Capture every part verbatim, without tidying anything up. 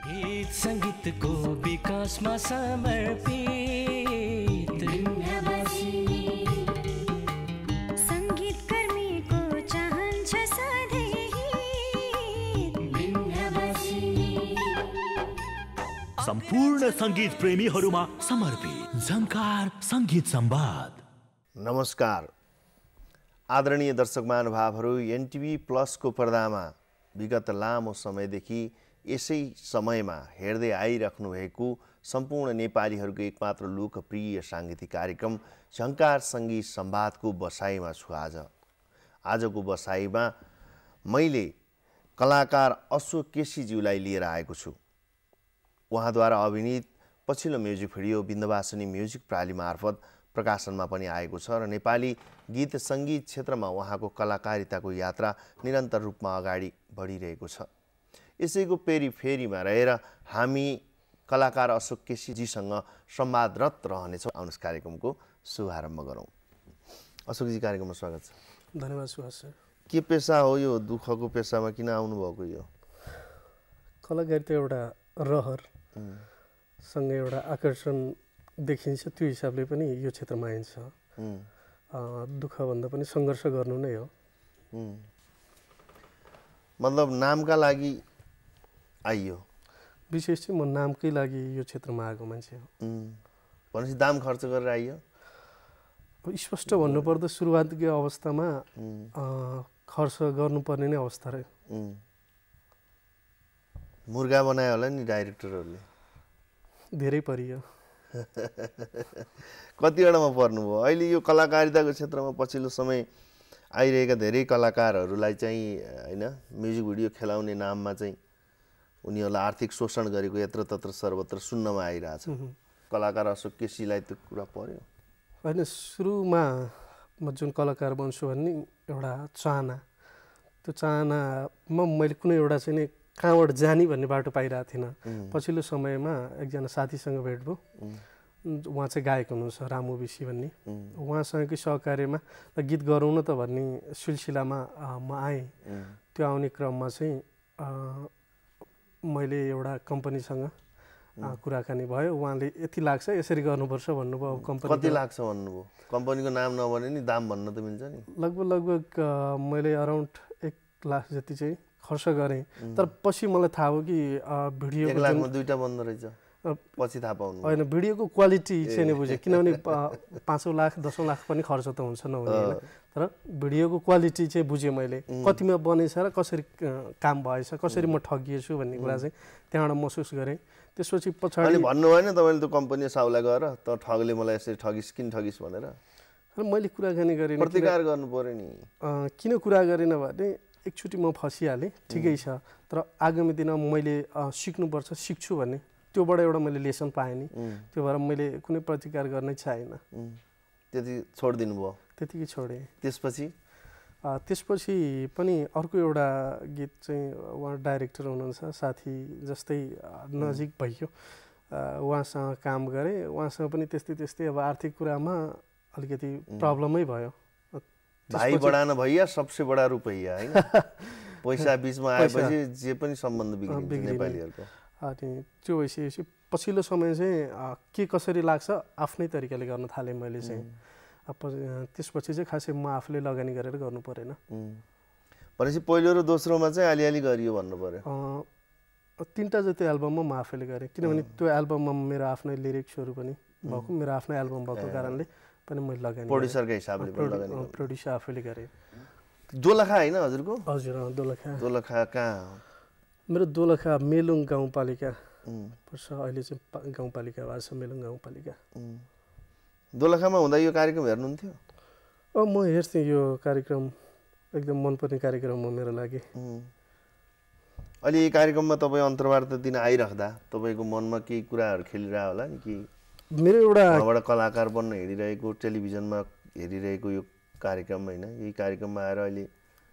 गीत सङ्गीतको विकासमा समर्पित सङ्गीतकर्मीको चाहन्छ सधैँ सम्पूर्ण सङ्गीत प्रेमीहरूमा समर्पित झङ्कार सङ्गीत संवाद। नमस्कार आदरणीय दर्शक महानुभावहरू, एनटिभी प्लसको पर्दामा विगत लामो समयदेखि यसै समयमा हेर्दै आइराख्नु भएको सम्पूर्ण नेपालीहरूको एकमात्र लोकप्रिय साङ्गीतिक कार्यक्रम झङ्कार सङ्गीत संवादको बसाइमा छु। आज आजको बसाइमा मैले कलाकार अशोक केसीज्यूलाई लिएर आएको छु। उहाँद्वारा अभिनीत पछिल्लो म्युजिक भिडियो बिन्दवासिनी म्युजिक प्राली मार्फत प्रकाशनमा पनि आएको छ र नेपाली गीत सङ्गीत क्षेत्रमा उहाँको कलाकारिताको यात्रा निरन्तर रूपमा अगाडि बढिरहेको छ। यसैको पेरिफेरीमा रहेर हामी कलाकार अशोक केसीजीसँग संवादरत रहनेछौँ। आउनुहोस् कार्यक्रमको शुभारम्भ गरौँ। अशोकजी, कार्यक्रममा स्वागत छ। धन्यवाद सुभाष सर। के पेसा हो यो? दुःखको पेसामा किन आउनुभएको? यो कलाकारिता एउटा रहर सँगै एउटा आकर्षण देखिन्छ, त्यो हिसाबले पनि यो क्षेत्रमा आइन्छ। दुःखभन्दा पनि सङ्घर्ष गर्नु नै हो। मतलब नामका लागि आइयो? विशेष चाहिँ म नामकै लागि यो क्षेत्रमा आएको मान्छे हो। भनेपछि दाम खर्च गरेर आइयो? स्पष्ट भन्नुपर्दा सुरुवातको अवस्थामा खर्च गर्नुपर्ने नै अवस्था रह्यो। मुर्गा बनायो होला नि डाइरेक्टरहरूले? धेरै परियो। कतिवटामा पर्नुभयो? अहिले यो कलाकारिताको क्षेत्रमा पछिल्लो समय आइरहेका धेरै कलाकारहरूलाई चाहिँ होइन, म्युजिक भिडियो खेलाउने नाममा चाहिँ उनीहरूलाई आर्थिक शोषण गरेको यत्रतत्र सर्वत्र सुन्नमा आइरहेछ। कलाकार अशोक केसीलाई त्यो कुरा पर्यो? होइन, सुरुमा म जुन कलाकार बन्छु भन्ने एउटा चाहना, त्यो चाहनामा मैले कुनै एउटा चाहिँ नि कहाँबाट जाने भन्ने बाटो पाइरहेको थिइनँ। पछिल्लो समयमा एकजना साथीसँग भेट भयो। उहाँ चाहिँ गायक हुनुहुन्छ, रामु विशी भन्ने। उहाँसँगकै सहकार्यमा गीत गरौँ न त भन्ने सिलसिलामा म आएँ। त्यो आउने क्रममा चाहिँ मैले एउटा कम्पनीसँग कुराकानी भयो। उहाँले यति लाग्छ, यसरी गर्नुपर्छ भन्नुभयो। अब कम्पनी कति लाग्छ भन्नुभयो? कम्पनीको नाम नभने नि दाम भन्न त मिल्छ नि। लगभग लगभग मैले अराउन्ड एक लाख जति चाहिँ खर्च गरेँ। तर पछि मलाई थाहा हो कि भिडियो एक लाखमा दुईवटा बन्द रहेछ, पछि थाहा पाउनु होइन। भिडियोको क्वालिटी चाहिँ नि बुझेँ, किनभने पाँचौँ लाख दसौँ लाख पनि खर्च त हुन्छ नहुने होइन। तर भिडियोको क्वालिटी चाहिँ बुझेँ मैले, कतिमा बनेछ र कसरी काम भएछ, कसरी म ठगिएछु भन्ने कुरा चाहिँ त्यहाँबाट महसुस गरेँ। त्यसपछि पछाडि भन्नु भएन तपाईँले त्यो कम्पनी साउला गएर त ठगले मलाई यसरी ठगिस् किन ठगिस् भनेर? मैले कुराकानी गरेँ, प्रतिकार गर्नु पर्यो नि। किन कुरा गरेन भने एकचोटि म फसिहालेँ, ठिकै छ, तर आगामी दिनमा मैले सिक्नुपर्छ, सिक्छु भन्ने त्योबाट एउटा मैले लेसन पाएँ नि। त्यो भएर मैले कुनै प्रतिकार गर्नै चाहेन। त्यति छोडिदिनु भयो? त्यतिकै छोडेँ। त्यसपछि त्यसपछि पनि अर्को एउटा गीत चाहिँ उहाँ डाइरेक्टर हुनुहुन्छ, साथी जस्तै नजिक भइयो, उहाँसँग काम गरेँ। उहाँसँग पनि त्यस्तै त्यस्तै अब आर्थिक कुरामा अलिकति प्रब्लमै भयो। भाइ बडा न भैया सबसे बडा रुपैया होइन। पैसा बिचमा आएपछि जे पनि सम्बन्ध बिग्रिन्छ नेपालीहरूको। अनि त्यो भइसकेपछि पछिल्लो समय चाहिँ के कसरी लाग्छ आफ्नै तरिकाले गर्न थालेँ मैले चाहिँ। त्यसपछि चाहिँ खासै म आफूले लगानी गरेर गर्नु परेन। भनेपछि पहिलो र दोस्रोमा चाहिँ अलिअलि गरियो भन्नु पर्यो? तिनवटा जति एल्बममा म आफैले गरेँ, किनभने त्यो एल्बममा मेरो आफ्नै लिरिक्सहरू पनि भएको, मेरो आफ्नै एल्बम भएको कारणले पनि मैले लगानी। प्रोड्युसरको हिसाबले प्रोड्युसर आफैले गरेँ। दोलखा होइन हजुरको? हजुर, दोलखा। दोलखा कहाँ? मेरो दोलखा मेलुङ गाउँपालिका पर्छ। अहिले चाहिँ गाउँपालिका भएको छ, मेलुङ गाउँपालिका। दोलखामा हुँदा यो कार्यक्रम हेर्नुहुन्थ्यो? अँ, म हेर्थेँ। यो कार्यक्रम एकदम मनपर्ने कार्यक्रम हो मेरो लागि। अहिले यो कार्यक्रममा तपाईँ अन्तर्वार्ता दिन आइराख्दा तपाईँको मनमा केही कुराहरू खेलिरह होला नि? कि मेरो एउटा उहाँबाट कलाकार बन्न हेरिरहेको, टेलिभिजनमा हेरिरहेको यो कार्यक्रम होइन, यही कार्यक्रममा आएर अहिले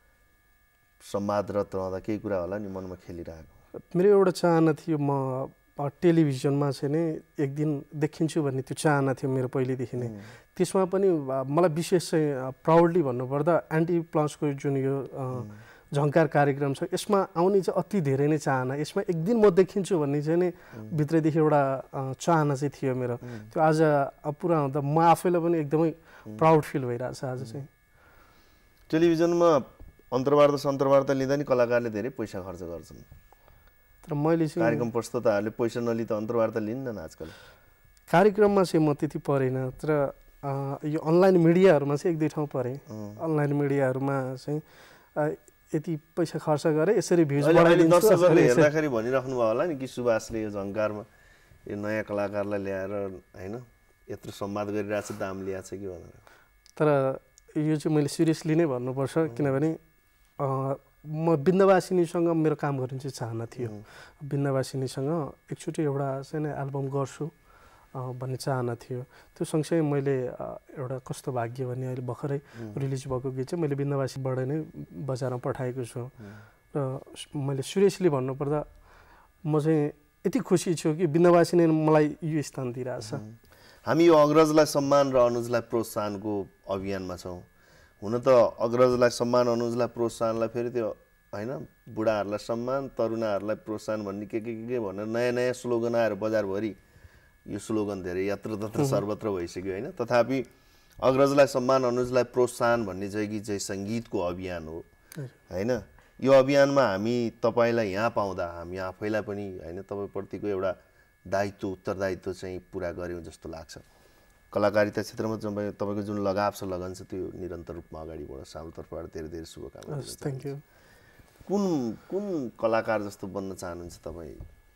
संवादरत रहँदा केही कुरा होला नि मनमा खेलिरहेको? मेरो एउटा चाहना थियो, म टेलिभिजनमा चाहिँ नै एक दिन देखिन्छु भन्ने त्यो चाहना थियो मेरो पहिलेदेखि नै। त्यसमा पनि मलाई विशेष चाहिँ प्राउडली भन्नुपर्दा एन्टी प्लसको जुन यो झङ्कार कार्यक्रम छ यसमा आउने चाहिँ अति धेरै नै चाहना यसमा एक दिन म देखिन्छु भन्ने चाहिँ नै भित्रैदेखि एउटा चाहना चाहिँ थियो मेरो त्यो आज पुरा हुँदा म आफैलाई पनि एकदमै प्राउड फिल भइरहेछ आज चाहिँ टेलिभिजनमा अन्तर्वार्ता सन्तर्वार्ता लिँदा नि कलाकारले धेरै पैसा खर्च गर्छन् तर मैले चाहिँ कार्यक्रम प्रस्तुताहरूले पैसा नलि त अन्तर्वार्ता लिन्नन् आजकल कार्यक्रममा चाहिँ म त्यति परेन तर यो अनलाइन मिडियाहरूमा चाहिँ एक दुई ठाउँ परेँ अनलाइन मिडियाहरूमा चाहिँ यति पैसा खर्च गरेँ यसरी भ्युज बढाइदिन्छु दर्शकहरूले हेर्दाखेरि भनिराख्नु भयो होला नि कि सुभाषले यो झङ्कारमा यो नयाँ कलाकारलाई ल्याएर होइन यत्रो सम्वाद गरिरहेछ दाम ल्याएको छ कि भनेर तर यो चाहिँ मैले सिरियसली नै भन्नुपर्छ किनभने म बिन्दवासिनीसँग मेरो काम गर्ने चाहिँ चाहना थियो बिन्दवासिनीसँग एकचोटि एउटा सानो एल्बम गर्छु भन्ने चाहना थियो त्यो सँगसँगै मैले एउटा कस्तो भाग्य भन्ने अहिले भर्खरै रिलिज भएको गीत चाहिँ मैले बिन्दवासीबाट नै बजारमा पठाएको छु र मैले सिरियसली भन्नुपर्दा म चाहिँ यति खुसी छु कि बिन्दवासिनी मलाई यो स्थान दिइरहेछ हामी यो अग्रजलाई सम्मान र अनुजलाई प्रोत्साहनको अभियानमा छौँ हुन त अग्रजलाई सम्मान अनुजलाई प्रोत्साहनलाई फेरि त्यो होइन बुढाहरूलाई सम्मान तरुणाहरूलाई प्रोत्साहन भन्ने के के के भनेर नयाँ नयाँ स्लोगन आएर बजारभरि यो स्लोगन धेरै यत्र तत्र सर्वत्र भइसक्यो होइन तथापि अग्रजलाई सम्मान अनुजलाई प्रोत्साहन भन्ने चाहिँ कि चाहिँ सङ्गीतको अभियान हो होइन यो अभियानमा हामी तपाईँलाई यहाँ पाउँदा हामी आफैलाई पनि होइन तपाईँप्रतिको एउटा दायित्व उत्तरदायित्व चाहिँ पुरा गऱ्यौँ जस्तो लाग्छ कलाकारिता क्षेत्रमा तपाईँ तपाईँको जुन लगाव छ लगन छ त्यो निरन्तर रूपमा अगाडि बढोस् हाम्रो तर्फबाट धेरै धेरै शुभकामना थ्याङ्क यू कुन कुन कलाकार जस्तो बन्न चाहनुहुन्छ तपाईँ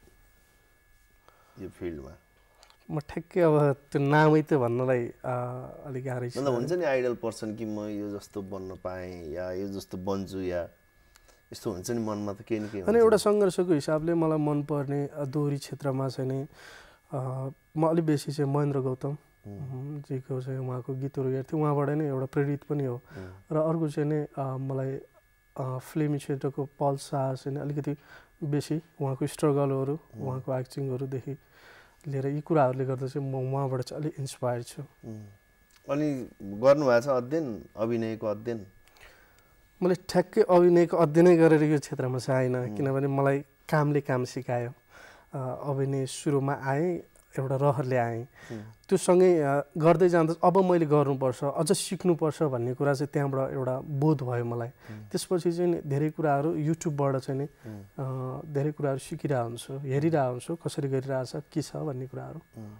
यो फिल्डमा म ठ्याक्कै अब त्यो नामै त भन्नलाई अलिक गाह्रै छ मतलब हुन्छ नि आइडल पर्सन कि म यो जस्तो बन्न पाएँ या यो जस्तो बन्छु या यस्तो हुन्छ नि मनमा त केही न केही अनि एउटा सङ्घर्षको हिसाबले मलाई मनपर्ने दोहोरी क्षेत्रमा चाहिँ नि म अलिक बेसी चाहिँ महेन्द्र गौतम जीको चाहिँ उहाँको गीतहरू हेर्थेँ उहाँबाट नै एउटा प्रेरित पनि हो र अर्को चाहिँ नि मलाई फिल्मी क्षेत्रको पल शाह चाहिँ अलिकति बेसी उहाँको स्ट्रगलहरू उहाँको एक्टिङहरूदेखि लिएर यी कुराहरूले गर्दा चाहिँ म उहाँबाट चाहिँ अलिक इन्सपायर छु अनि गर्नुभएको छ अध्ययन अभिनयको अध्ययन मैले ठ्याक्कै अभिनयको अध्ययनै गरेर यो क्षेत्रमा चाहिँ आइन किनभने मलाई कामले काम सिकायो अभिनय सुरुमा आएँ एउटा रहरले आएँ त्यो सँगै गर्दै जाँदा अब मैले गर्नुपर्छ अझ सिक्नुपर्छ भन्ने कुरा चाहिँ त्यहाँबाट एउटा बोध भयो मलाई त्यसपछि चाहिँ धेरै कुराहरू युट्युबबाट चाहिँ नि धेरै कुराहरू सिकिरहेको हुन्छु हेरिरहेको हुन्छु कसरी गरिरहेछ के छ भन्ने कुराहरू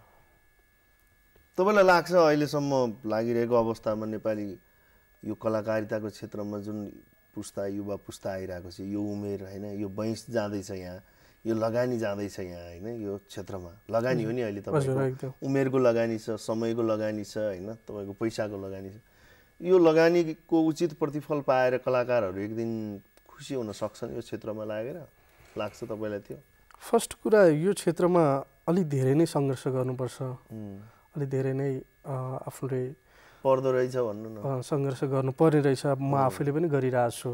तपाईँलाई लाग्छ अहिलेसम्म लागिरहेको अवस्थामा नेपाली यो कलाकारिताको क्षेत्रमा जुन पुस्ता युवा पुस्ता आइरहेको छ यो उमेर होइन यो वयस जाँदैछ यहाँ यो लगानी जाँदैछ यहाँ होइन यो क्षेत्रमा लगानी हो नि अहिले तपाईँको उमेरको लगानी छ समयको लगानी छ होइन तपाईँको पैसाको लगानी छ यो लगानीको उचित प्रतिफल पाएर कलाकारहरू एक दिन खुसी हुन सक्छन् यो क्षेत्रमा लागेर लाग्छ तपाईँलाई त्यो फर्स्ट कुरा यो क्षेत्रमा अलिक धेरै नै सङ्घर्ष गर्नुपर्छ अलिक धेरै नै आफूले पर्दो रहेछ भन्नु न सङ्घर्ष गर्नुपर्ने रहेछ म आफैले पनि गरिरहेको छु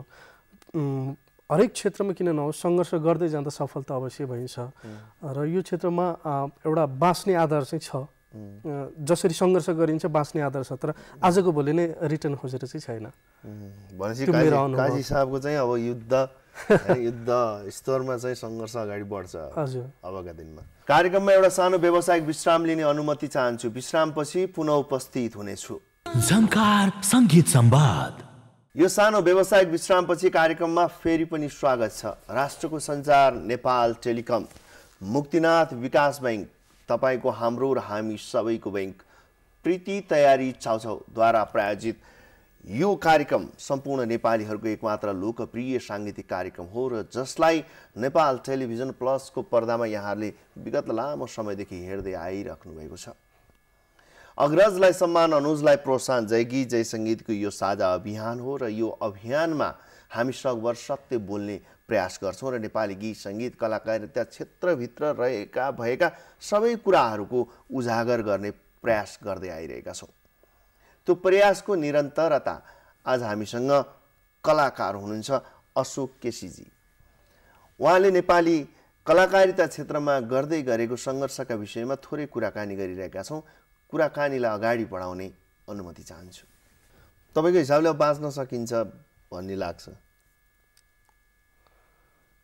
हरेक क्षेत्रमा किन नहोस् सङ्घर्ष गर्दै जाँदा सफलता अवश्य भइन्छ र यो क्षेत्रमा एउटा बाँच्ने आधार चाहिँ छ जसरी सङ्घर्ष गरिन्छ बाँच्ने आधार छ तर आजको भोलि नै रिटर्न खोजेर चाहिँ छैन भनेपछि काजी साहबको चाहिँ अब युद्ध युद्ध स्तरमा चाहिँ सङ्घर्ष अगाडि बढ्छ हजुर अबका दिनमा कार्यक्रममा एउटा सानो व्यावसायिक विश्राम लिने अनुमति चाहन्छु विश्रामपछि पुनः उपस्थित हुनेछु झङ्कार सङ्गीत संवाद यो सानो व्यावसायिक विश्रामपछि कार्यक्रममा फेरि पनि स्वागत छ राष्ट्रको सञ्चार नेपाल टेलिकम मुक्तिनाथ विकास बैङ्क तपाईँको हाम्रो र हामी सबैको बैङ्क प्रीति तयारी चाउचाउद्वारा प्रायोजित यो कार्यक्रम सम्पूर्ण नेपालीहरूको एकमात्र लोकप्रिय साङ्गीतिक कार्यक्रम हो र जसलाई नेपाल टेलिभिजन प्लसको पर्दामा यहाँहरूले विगत लामो समयदेखि हेर्दै आइराख्नु भएको छ अग्रजलाई सम्मान अनुजलाई प्रोत्साहन जय गीत जय सङ्गीतको यो साझा अभियान हो र यो अभियानमा हामी सकभर सत्य बोल्ने प्रयास गर्छौँ र नेपाली गीत सङ्गीत कलाकारिता क्षेत्रभित्र रहेका भएका सबै कुराहरूको उजागर गर्ने प्रयास गर्दै आइरहेका छौँ त्यो प्रयासको निरन्तरता आज हामीसँग कलाकार हुनुहुन्छ अशोक केसीजी उहाँले नेपाली कलाकारिता क्षेत्रमा गर्दै गरेको सङ्घर्षका विषयमा थोरै कुराकानी गरिरहेका छौँ कुराकानीलाई अगाडि बढाउने अनुमति चाहन्छु तपाईँको हिसाबले बाँच्न सकिन्छ भन्ने लाग्छ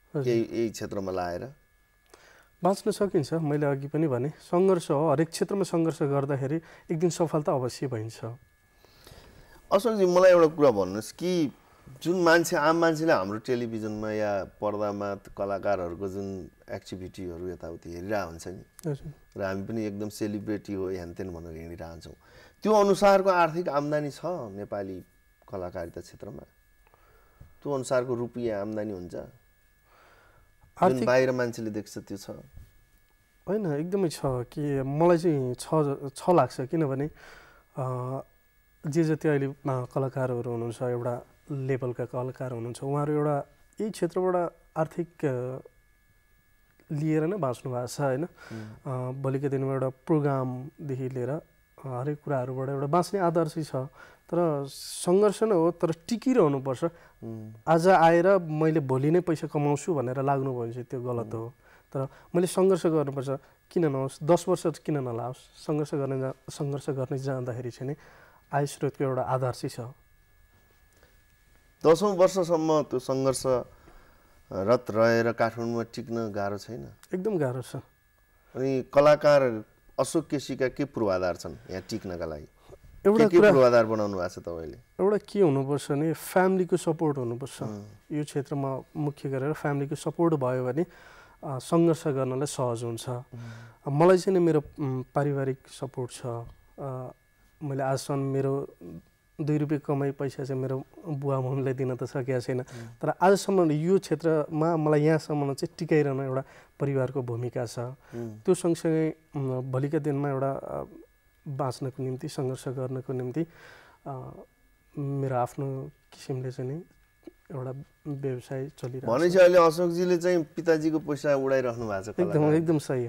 यही यही क्षेत्रमा लाएर बाँच्न सकिन्छ। मैले अघि पनि भने सङ्घर्ष हो, हरेक क्षेत्रमा सङ्घर्ष गर्दाखेरि एक दिन सफलता अवश्य भइन्छ। अशोकजी मलाई एउटा कुरा भन्नुहोस् कि जुन मान्छे आम मान्छेले हाम्रो टेलिभिजनमा या पर्दामा कलाकारहरूको जुन एक्टिभिटीहरू यताउति हेरिरहेको हुन्छ नि र हामी पनि एकदम सेलिब्रेटी हो ह्यानतेन भनेर हिँडिरहन्छौँ, त्यो अनुसारको आर्थिक आम्दानी छ नेपाली कलाकारिता क्षेत्रमा? त्यो अनुसारको रुपियाँ आम्दानी हुन्छ जुन बाहिर मान्छेले देख्छ त्यो छ? होइन, एकदमै छ कि मलाई चाहिँ छ छ लाग्छ। किनभने जे जति अहिले कलाकारहरू हुनुहुन्छ, एउटा लेभलका कलाकार हुनुहुन्छ, उहाँहरू एउटा यही क्षेत्रबाट आर्थिक लिएर नै बाँच्नु भएको छ होइन। भोलिको दिनमा एउटा प्रोग्रामदेखि लिएर हरेक कुराहरूबाट एउटा बाँच्ने आदर्श छ। तर सङ्घर्ष नै हो, तर टिकिरहनुपर्छ। आज आएर मैले भोलि नै पैसा कमाउँछु भनेर लाग्नु भयो भने चाहिँ त्यो गलत हो। तर मैले सङ्घर्ष गर्नुपर्छ, किन नहोस्, दस वर्ष किन नलाओस्, सङ्घर्ष गर्ने जा सङ्घर्ष गर्ने जाँदाखेरि चाहिँ आय स्रोतको एउटा आदर्श छ। दसौँ वर्षसम्म त्यो सङ्घर्षरत रहेर काठमाडौँमा टिक्न गाह्रो छैन? एकदम गाह्रो छ। अनि कलाकार अशोक केसीका के पूर्वाधार छन् यहाँ टिक्नका लागि? एउटा के पूर्वाधार बनाउनु भएको छ तपाईँले? एउटा के हुनुपर्छ भने फ्यामिलीको सपोर्ट हुनुपर्छ। यो क्षेत्रमा मुख्य गरेर फ्यामिलीको सपोर्ट भयो भने सङ्घर्ष गर्नलाई सहज हुन्छ। मलाई चाहिँ नि मेरो पारिवारिक सपोर्ट छ। मैले आजसम्म मेरो दुई रुपियाँ कमाइ पैसा चाहिँ मेरो बुवा मम्मीलाई दिन त सकेको छैन। तर आजसम्म यो क्षेत्रमा मलाई यहाँसम्म चाहिँ टिकाइरहन एउटा परिवारको भूमिका छ। त्यो सँगसँगै भोलिका दिनमा एउटा बाँच्नको निम्ति, सङ्घर्ष गर्नको निम्ति मेरो आफ्नो किसिमले चाहिँ नि एउटा व्यवसाय चलिरहेको छ। भनेपछि अहिले अशोकजीले चाहिँ पिताजीको पैसा उडाइराख्नु भएको छ? एकदम एकदम सही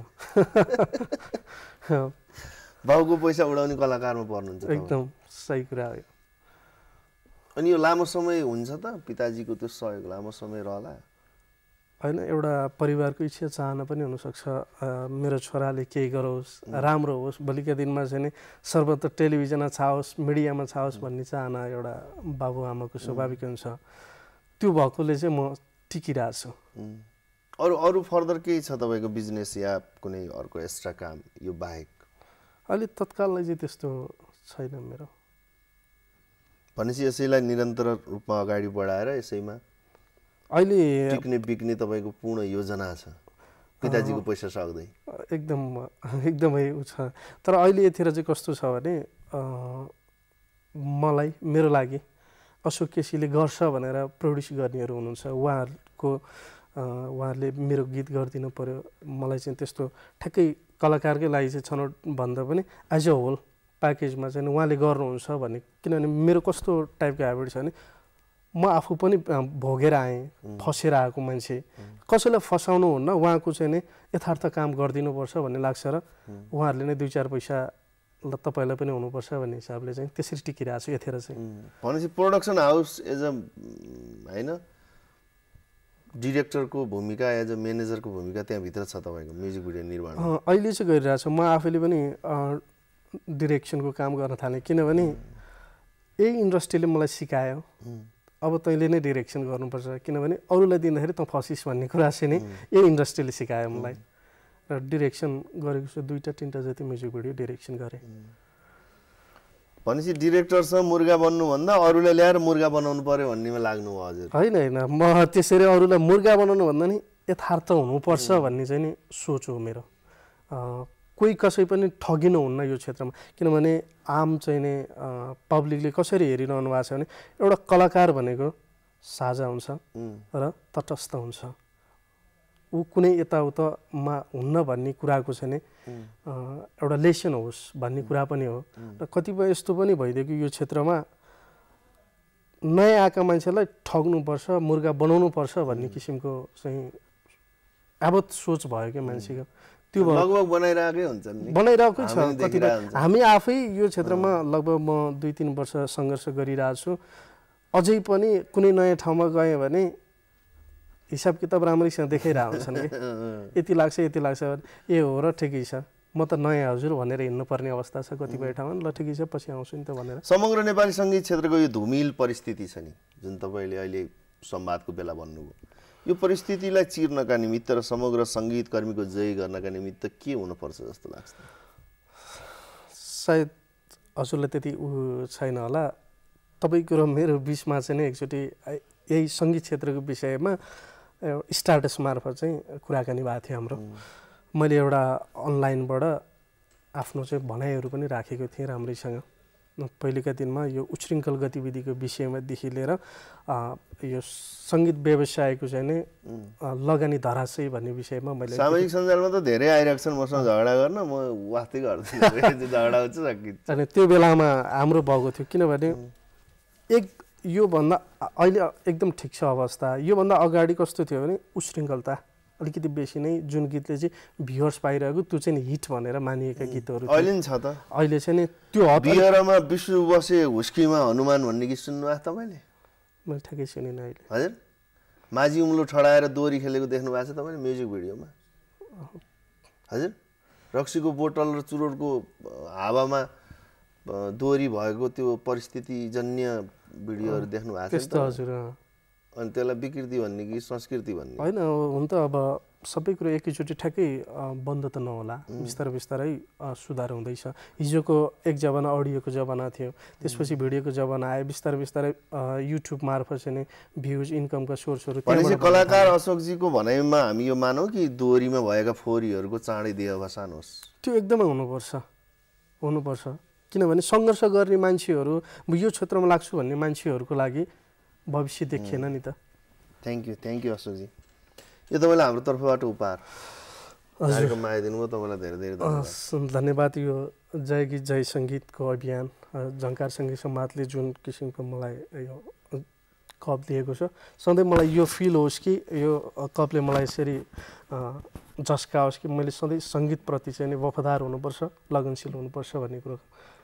हो। बाउको पैसा उडाउने कलाकारमा पर्नुहुन्छ? एकदम सही कुरा हो। अनि यो लामो समय हुन्छ त? पिताजीको त्यो सहयोग लामो समय रहला? होइन, एउटा परिवारको इच्छा चाहना पनि हुनसक्छ मेरो छोराले केही गरोस्, राम्रो होस्, भोलिका दिनमा चाहिँ नि सर्वत्र टेलिभिजनमा छाओस्, मिडियामा छाओस् भन्ने चाहना एउटा बाबुआमाको स्वाभाविक हुन्छ। त्यो भएकोले चाहिँ म टिकिरहेको छु। अरू अरू फर्दर केही छ तपाईँको बिजनेस या कुनै अर्को एक्स्ट्रा काम यो बाहेक? अहिले तत्काललाई चाहिँ त्यस्तो छैन मेरो। भनेपछि यसैलाई निरन्तर रूपमा अगाडि बढाएर यसैमा अहिले टिक्ने बिक्ने तपाईँको पूर्ण योजना छ, पिताजीको पैसा सक्दै? एकदम एकदमै उ छ। तर अहिले यतिखेर चाहिँ कस्तो छ भने मलाई मेरो लागि अशोक केसीले गर्छ भनेर प्रड्युस गर्नेहरू हुनुहुन्छ, उहाँहरूको उहाँहरूले मेरो गीत गरिदिनु पऱ्यो। मलाई चाहिँ त्यस्तो ठ्याक्कै कलाकारकै लागि चाहिँ छनौट भन्दा पनि एज अ होल प्याकेजमा चाहिँ उहाँले गर्नुहुन्छ भन्ने। किनभने मेरो कस्तो टाइपको ह्याबिट छ भने म आफू पनि भोगेर आएँ, फसेर आएको मान्छे, कसैलाई फसाउनु हुन्न, उहाँको चाहिँ नि यथार्थ काम गरिदिनुपर्छ भन्ने लाग्छ र उहाँहरूले नै दुई चार पैसा ल तपाईँलाई पनि हुनुपर्छ भन्ने हिसाबले चाहिँ त्यसरी टिकिरहेको छु यतिखेर चाहिँ। भनेपछि प्रोडक्सन हाउस एज अ होइन डिरेक्टरको भूमिका एज अ म्यानेजरको भूमिका त्यहाँभित्र छ तपाईँको म्युजिक भिडियो निर्माण? अहिले चाहिँ गरिरहेको छु। म आफैले पनि डिरेक्सनको काम गर्न थालेँ, किनभने यही इन्डस्ट्रीले मलाई सिकायो अब तैँले नै डिरेक्सन गर्नुपर्छ, किनभने अरूलाई दिँदाखेरि त फसिस् भन्ने कुरा चाहिँ नि यही इन्डस्ट्रीले सिकायो मलाई। र डिरेक्सन गरेको छु, दुईवटा तिनवटा जति म्युजिक भिडियो डिरेक्सन गरेँ। भनेपछि डिरेक्टरसँग मुर्गा बन्नुभन्दा अरूलाई ल्याएर मुर्गा बनाउनु पर्यो भन्नेमा लाग्नु हो? हजुर होइन होइन, म त्यसरी अरूलाई मुर्गा बनाउनु भन्दा नि यथार्थ हुनुपर्छ भन्ने चाहिँ नि सोच हो मेरो। कोही कसै पनि ठगिनु हुन्न यो क्षेत्रमा, किनभने आम चाहिँ नि पब्लिकले कसरी हेरिरहनु भएको छ भने एउटा कलाकार भनेको साझा हुन्छ र तटस्थ हुन्छ, ऊ कुनै यताउतामा हुन्न भन्ने कुराको चाहिँ नि एउटा लेसन होस् भन्ने कुरा पनि हो। र कतिपय यस्तो पनि भइदियो कि यो क्षेत्रमा नयाँ आएका मान्छेलाई ठग्नुपर्छ, मुर्गा बनाउनुपर्छ भन्ने किसिमको चाहिँ यावत सोच भयो क्या मान्छेको। त्यो लगभग बनाइरहेकै हुन्छ नि, बनाइरहेकै छ कतिपय। हामी आफै यो क्षेत्रमा लगभग म दुई तिन वर्ष सङ्घर्ष गरिरहेको छु। अझै पनि कुनै नयाँ ठाउँमा गएँ भने हिसाब किताब राम्रैसँग देखाइरहेको हुन्छन् कि यति लाग्छ यति लाग्छ, ए हो र ठिकै छ, म त नयाँ हजुर भनेर हिँड्नुपर्ने अवस्था छ कतिपय ठाउँमा। ल ठिकै छ पछि आउँछु नि त भनेर। समग्र नेपाली सङ्गीत क्षेत्रको यो धुमिल परिस्थिति छ नि जुन तपाईँले अहिले संवादको बेला भन्नुभयो, यो परिस्थितिलाई चिर्नका निमित्त र समग्र सङ्गीतकर्मीको जय गर्नका निमित्त के हुनुपर्छ जस्तो लाग्छ? सायद हजुरलाई त्यति ऊ छैन होला। तपाईँको र मेरो बिचमा चाहिँ नै एकचोटि यही सङ्गीत क्षेत्रको विषयमा स्टाटस मार्फत चाहिँ कुराकानी भएको थियो हाम्रो। मैले एउटा अनलाइनबाट आफ्नो चाहिँ भनाइहरू पनि राखेको थिएँ राम्रैसँग। पहिलेका दिनमा यो उच्छृङ्खल गतिविधिको विषयमादेखि लिएर यो सङ्गीत व्यवसायको चाहिँ नै लगानी धराशयी भन्ने विषयमा मैले सामाजिक सञ्जालमा त धेरै आइरहेको छन् मसँग झगडा गर्न, म वास्तै गर्दिनँ झगडा हुन्छ सकिन्छ। अनि त्यो बेलामा हाम्रो भएको थियो, किनभने एक योभन्दा अहिले एकदम ठिक छ अवस्था। योभन्दा अगाडि कस्तो थियो भने उच्छृङ्खलता अलिकति बेसी नै, जुन गीतले चाहिँ भ्युअर्स पाइरहेको त्यो चाहिँ हिट भनेर मानिएका गीतहरू अहिले नि छ त। अहिले चाहिँ नि त्यो बिहारमा विष्णु बसे हुस्कीमा हनुमान भन्ने गीत सुन्नुभएको तपाईँले? मैले ठ्याक्कै सुनिनँ अहिले। हजुर, माझी उम्लो ठडाएर दोरी खेलेको देख्नु भएको छ तपाईँले म्युजिक भिडियोमा? हजुर, रक्सीको बोतल र चुरोटको हावामा दोरी भएको त्यो परिस्थितिजन्य भिडियोहरू देख्नु भएको छ? त्यस्तो हजुर। अनि त्यसलाई विकृति भन्ने कि संस्कृति भन्ने? होइन, हुन त अब सबै कुरो एकैचोटि ठ्याक्कै बन्द त नहोला, बिस्तारै बिस्तारै सुधार हुँदैछ। हिजोको एक जमाना अडियोको जमाना थियो, त्यसपछि भिडियोको जमाना आयो, बिस्तारै बिस्तारै युट्युब मार्फत चाहिँ भ्युज इन्कमका सोर्सहरू। भनेपछि कलाकार अशोकजीको भनाइमा हामी यो मानौँ कि दोहोरीमा भएका फोहोरीहरूको चाँडै देहावसान होस्? त्यो एकदमै हुनुपर्छ, हुनुपर्छ। किनभने सङ्घर्ष गर्ने मान्छेहरू, म यो क्षेत्रमा लाग्छु भन्ने मान्छेहरूको लागि भविष्य देखिएन नि त। थ्याङ्क यू, थ्याङ्क यू अशोकजी। यो तपाईँलाई हाम्रो तर्फबाट उपहार कार्यक्रममा आइदिनु भयो, तपाईँलाई धेरै धेरै धन्यवाद। धन्यवाद। यो जय गीत जय सङ्गीतको अभियान झङ्कार सङ्गीत समाजले जुन किसिमको मलाई यो कप दिएको छ, सधैँ मलाई यो फिल होस् कि यो कपले मलाई यसरी झस्काओस् कि मैले सधैँ सङ्गीतप्रति चाहिँ वफादार हुनुपर्छ, लगनशील हुनुपर्छ भन्ने कुरो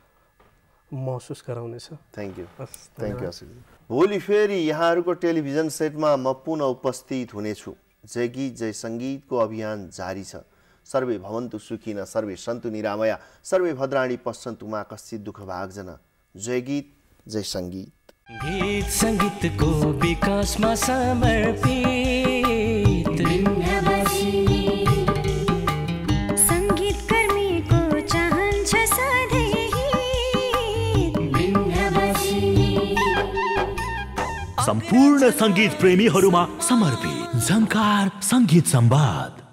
महसुस गराउनेछ। Thank you, thank you Ashokji. भोलि फेरि यहाँहरूको टेलिभिजन सेटमा म पुनः उपस्थित हुनेछु। जय गीत जय सङ्गीतको अभियान जारी छ। सर्वे भवन्तु सुखिनः, सर्वे सन्तु निरामया, सर्वे भद्राणि पश्यन्तु मा कश्चित् दुःख भाग्जन। जय गीत जय सङ्गीत। गीत सङ्गीतको विकासमा समर्पित सङ्गीतकर्मीको चाहन्छ सधैँ सम्पूर्ण सङ्गीत प्रेमीहरूमा समर्पित झङ्कार सङ्गीत संवाद।